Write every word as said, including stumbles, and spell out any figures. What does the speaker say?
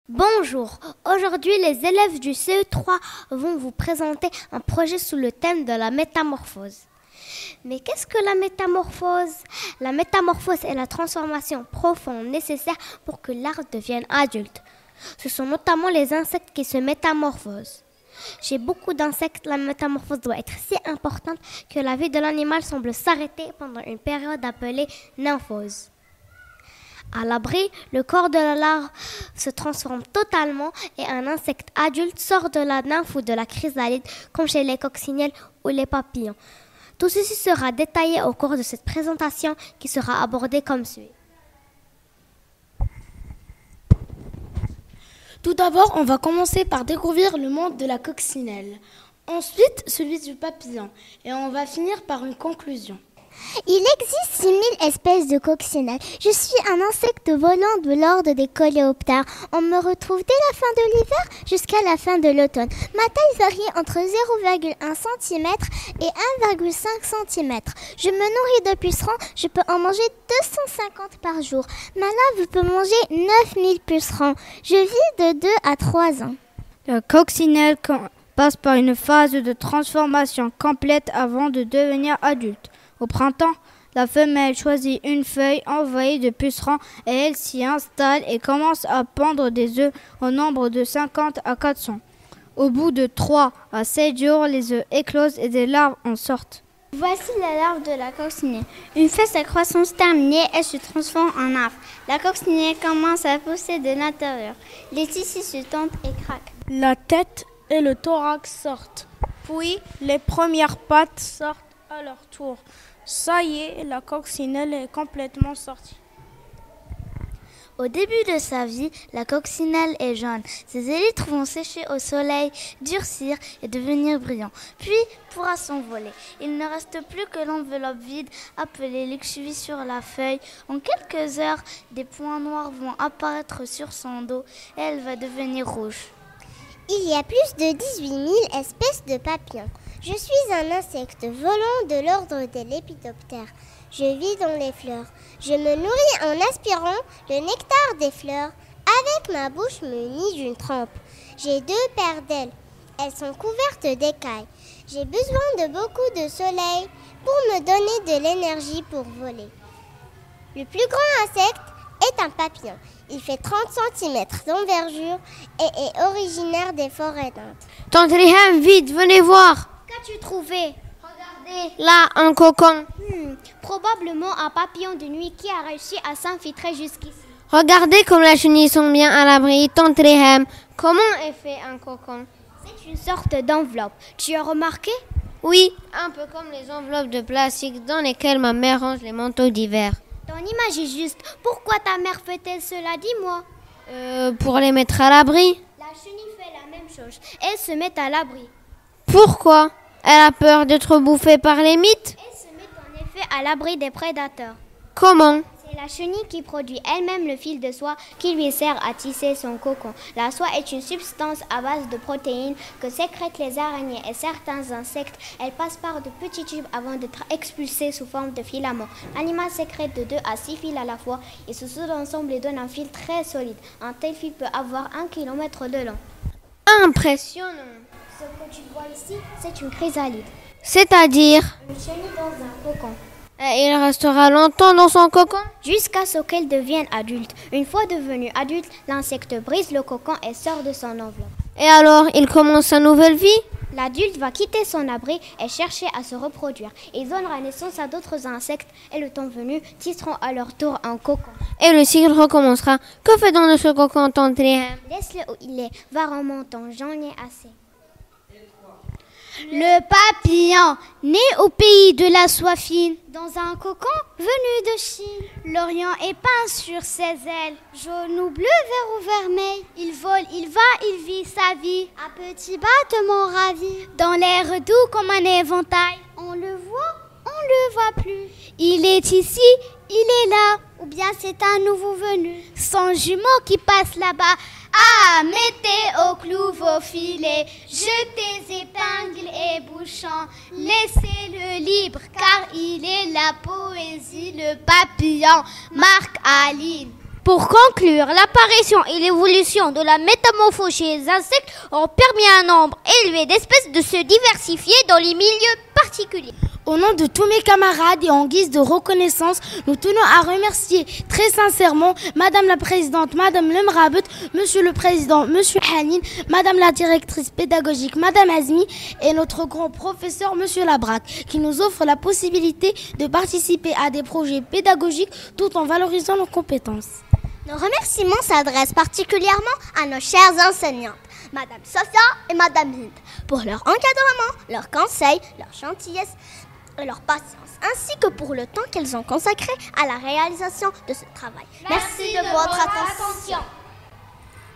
Bonjour, aujourd'hui les élèves du C E trois vont vous présenter un projet sous le thème de la métamorphose. Mais qu'est-ce que la métamorphose? La métamorphose est la transformation profonde nécessaire pour que l'arbre devienne adulte. Ce sont notamment les insectes qui se métamorphosent. Chez beaucoup d'insectes, la métamorphose doit être si importante que la vie de l'animal semble s'arrêter pendant une période appelée nymphose. À l'abri, le corps de la larve se transforme totalement et un insecte adulte sort de la nymphe ou de la chrysalide, comme chez les coccinelles ou les papillons. Tout ceci sera détaillé au cours de cette présentation qui sera abordée comme suit. Tout d'abord, on va commencer par découvrir le monde de la coccinelle. Ensuite, celui du papillon. Et on va finir par une conclusion. Il existe six mille espèces de coccinelles. Je suis un insecte volant de l'ordre des coléoptères. On me retrouve dès la fin de l'hiver jusqu'à la fin de l'automne. Ma taille varie entre zéro virgule un centimètre et un virgule cinq centimètre. Je me nourris de pucerons. Je peux en manger deux cent cinquante par jour. Ma larve peut manger neuf mille pucerons. Je vis de deux à trois ans. La coccinelle passe par une phase de transformation complète avant de devenir adulte. Au printemps, la femelle choisit une feuille envahie de pucerons et elle s'y installe et commence à pondre des œufs au nombre de cinquante à quatre cents. Au bout de trois à sept jours, les œufs éclosent et des larves en sortent. Voici la larve de la coccinelle. Une fois sa croissance terminée, elle se transforme en nymphe. La coccinelle commence à pousser de l'intérieur. Les tissus se tendent et craquent. La tête et le thorax sortent. Puis, les premières pattes sortent à leur tour. Ça y est, la coccinelle est complètement sortie. Au début de sa vie, la coccinelle est jaune. Ses élytres vont sécher au soleil, durcir et devenir brillants, puis pourra s'envoler. Il ne reste plus que l'enveloppe vide, appelée l'exuvie sur la feuille. En quelques heures, des points noirs vont apparaître sur son dos et elle va devenir rouge. Il y a plus de dix-huit mille espèces de papillons. Je suis un insecte volant de l'ordre des lépidoptères. Je vis dans les fleurs. Je me nourris en aspirant le nectar des fleurs. Avec ma bouche munie d'une trempe. J'ai deux paires d'ailes. Elles sont couvertes d'écailles. J'ai besoin de beaucoup de soleil pour me donner de l'énergie pour voler. Le plus grand insecte est un papillon. Il fait trente centimètres d'envergure et est originaire des forêts d'Inde. Tante Rihem, vite, venez voir. Qu'as-tu trouvé? Regardez, là, un cocon. Hmm, probablement un papillon de nuit qui a réussi à s'infiltrer jusqu'ici. Regardez comme les chenilles sont bien à l'abri. Tante Rihem, comment est fait un cocon? C'est une sorte d'enveloppe. Tu as remarqué? Oui, un peu comme les enveloppes de plastique dans lesquelles ma mère range les manteaux d'hiver. Ton image est juste. Pourquoi ta mère fait-elle cela? Dis-moi. Euh, pour les mettre à l'abri. La chenille fait la même chose. Elle se met à l'abri. Pourquoi? Elle a peur d'être bouffée par les mites? Elle se met en effet à l'abri des prédateurs. Comment? C'est la chenille qui produit elle-même le fil de soie qui lui sert à tisser son cocon. La soie est une substance à base de protéines que sécrètent les araignées et certains insectes. Elle passe par de petits tubes avant d'être expulsée sous forme de filaments. L'animal sécrète de deux à six fils à la fois et ce soudent ensemble et donne un fil très solide. Un tel fil peut avoir un kilomètre de long. Impressionnant. Ce que tu vois ici, c'est une chrysalide. C'est-à-dire? Une chenille dans un cocon. Et il restera longtemps dans son cocon? Jusqu'à ce qu'elle devienne adulte. Une fois devenu adulte, l'insecte brise le cocon et sort de son enveloppe. Et alors, il commence sa nouvelle vie? L'adulte va quitter son abri et chercher à se reproduire. Il donnera naissance à d'autres insectes et le temps venu, tisseront à leur tour un cocon. Et le cycle recommencera. Que fait dans ce cocon, Tante Rihem? Laisse-le où il est, va remontant, j'en ai assez. Le papillon, né au pays de la soie fine, dans un cocon venu de Chine. L'Orient est peint sur ses ailes, jaune ou bleu, vert ou vermeil. Il vole, il va, il vit sa vie, à petits battements ravis. Dans l'air doux comme un éventail, on le voit, on le voit plus. Il est ici, il est là, ou bien c'est un nouveau venu. Son jumeau qui passe là-bas. Ah, mettez au clou vos filets, jetez épingles et bouchons, laissez-le libre car il est la poésie, le papillon, Marc Aline. Pour conclure, l'apparition et l'évolution de la métamorphose chez les insectes ont permis à un nombre élevé d'espèces de se diversifier dans les milieux particuliers. Au nom de tous mes camarades et en guise de reconnaissance, nous tenons à remercier très sincèrement Madame la Présidente, Madame Lemrabeut, Monsieur le Président, Monsieur Hanin, Madame la Directrice pédagogique, Madame Azmi et notre grand professeur, Monsieur Labrac, qui nous offre la possibilité de participer à des projets pédagogiques tout en valorisant nos compétences. Nos remerciements s'adressent particulièrement à nos chères enseignantes, Madame Sophia et Madame Hind, pour leur encadrement, leurs conseils, leur gentillesse et leur patience, ainsi que pour le temps qu'elles ont consacré à la réalisation de ce travail. Merci, Merci de, de votre attention. attention.